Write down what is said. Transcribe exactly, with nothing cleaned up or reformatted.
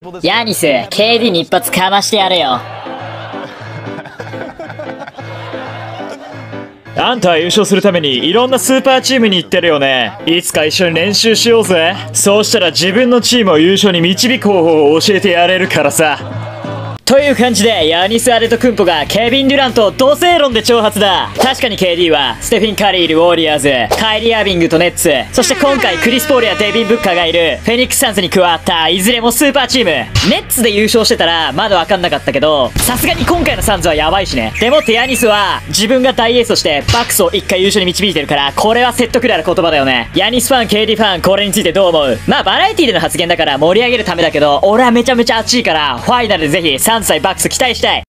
ヤニス、ケーディー に一発かましてやれよ。 あんたは優勝するためにいろんなスーパーチームに行ってるよね。いつか一緒に練習しようぜ。そうしたら自分のチームを優勝に導く方法を教えてやれるからさ。という感じで、ヤニス・アデトクンポがケビン・デュラントを同性論で挑発だ。確かに ケーディー はステフィン・カリーいるウォリアーズ、カイリー・アービングとネッツ、そして今回クリス・ポールやデビン・ブッカーがいるフェニックス・サンズに加わったいずれもスーパーチーム。ネッツで優勝してたらまだわかんなかったけど、さすがに今回のサンズはやばいしね。でもってヤニスは自分が大エースとしてバックスを一回優勝に導いてるから、これは説得力ある言葉だよね。ヤニスファン、ケーディー ファン、これについてどう思う？まあバラエティでの発言だから盛り上げるためだけど、俺はめちゃめちゃ熱いから、ファイナルでぜひサンズ対バックス期待したい。